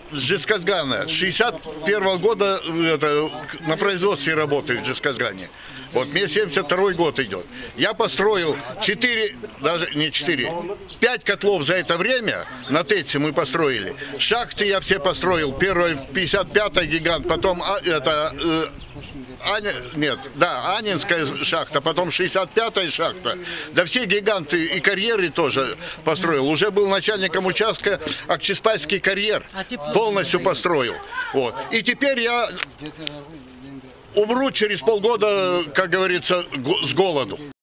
с Жезказгана. С 61 года на производстве работаю в Жезказгане. Вот мне 72 год идет. Я построил 5 котлов за это время. На ТЭЦе мы построили. Шахты я все построил. Первая 55-я гигант, потом Анинская шахта, потом 65-я шахта. Да все гиганты и карьеры тоже построил. Уже был начальником участка, Акчиспайский карьер полностью построил. Вот. И теперь я умру через полгода, как говорится, с голоду.